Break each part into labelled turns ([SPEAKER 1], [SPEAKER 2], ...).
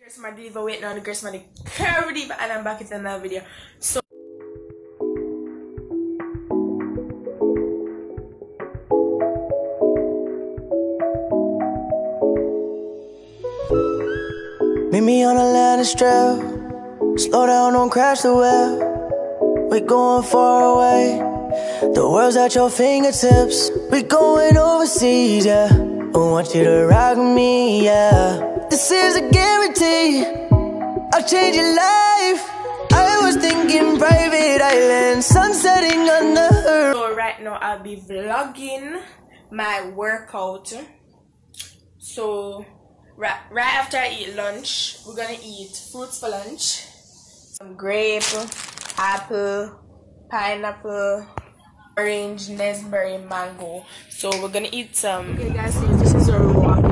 [SPEAKER 1] Girls my diva waiting on the girls my curvy diva, and I'm back with another video. So
[SPEAKER 2] meet me on a land trail. Slow down, don't crash the wheel. We going far away. The world's at your fingertips. We going overseas, yeah. I want you to rock me, yeah. This is a guarantee. I'll change your life. I was thinking private island, sun setting on the horizon.
[SPEAKER 1] So right now I'll be vlogging my workout. So right after I eat lunch, we're gonna eat fruits for lunch. Some grape, apple, pineapple, orange, raspberry, mango. So we're gonna eat some. Okay guys, so this is our walk.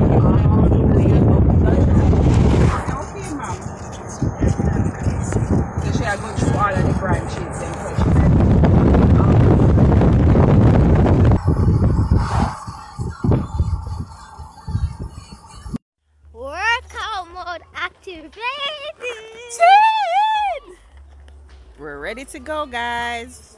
[SPEAKER 3] Okay, ma'am. So she are going through all of the branches and
[SPEAKER 4] Workout mode activated.
[SPEAKER 3] we're ready to go, guys.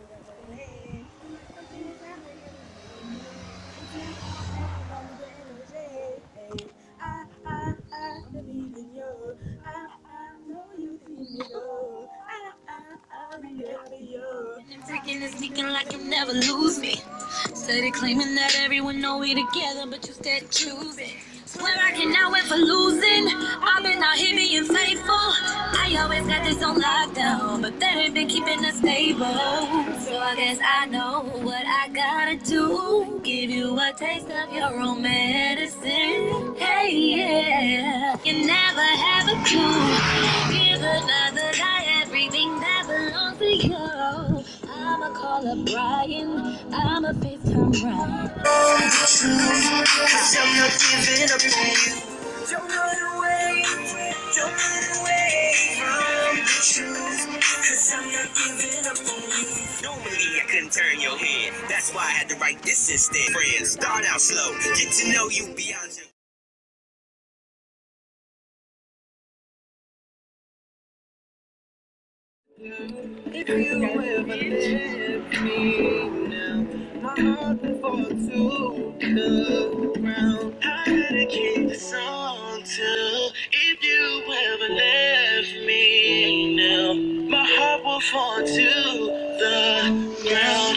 [SPEAKER 5] Freaking this weekend like you'll never lose me. Started claiming that everyone know we together, but you instead choosing. Swear I cannot wait for losing. I've been out here being faithful. I always got this on lockdown, but that ain't been keeping us stable. So I guess I know what I gotta do. Give you a taste of your own medicine. Hey, yeah. You never have a clue. Give another guy everything that belongs to you. I'ma call up Brian. I'ma FaceTime Ryan.
[SPEAKER 2] Cause I'm not giving up on you. Don't run away from the truth. Cause I'm not giving up on you.
[SPEAKER 6] Normally I couldn't turn your head. That's why I had to write this instead. Friends, start out slow. Get to know you beyond your...
[SPEAKER 2] If you ever left me now, my heart will fall to the ground. I dedicate this song to. If you ever left me now, my heart will fall to the ground.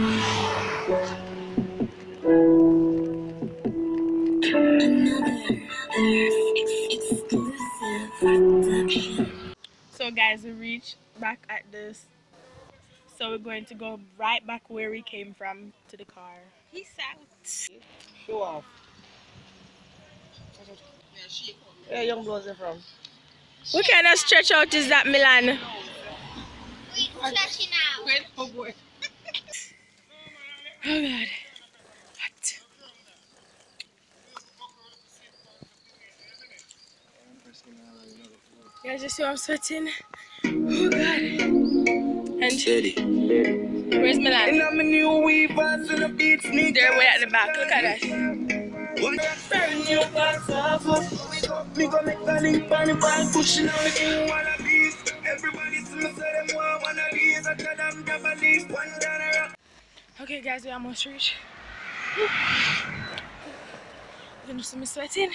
[SPEAKER 1] So guys, we reached back at this. So we're going to go right back where we came from to the car. Peace out.
[SPEAKER 3] Show off. Where young girls are from?
[SPEAKER 1] What kind of stretch out is that, Milan?
[SPEAKER 4] Stretching out.
[SPEAKER 3] Oh boy.
[SPEAKER 1] Oh god. What? You guys just see I'm sweating? Oh god. And where's Milan?
[SPEAKER 2] And I'm a new weavers in the beat sneak.
[SPEAKER 1] They're way at the back. Look at that.
[SPEAKER 2] Burn your parts off. Me go make a link on the band, pushing on the king one of these. Everybody see me say them want one of these. I tell them grab a leaf, one down a rock.
[SPEAKER 1] Okay guys, we almost reached. You can see me sweating.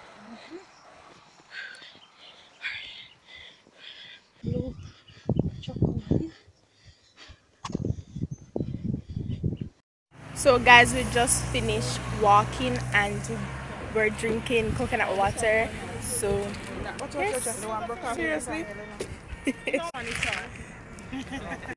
[SPEAKER 1] So guys, we just finished walking and we're drinking coconut water. So yes.
[SPEAKER 3] Seriously?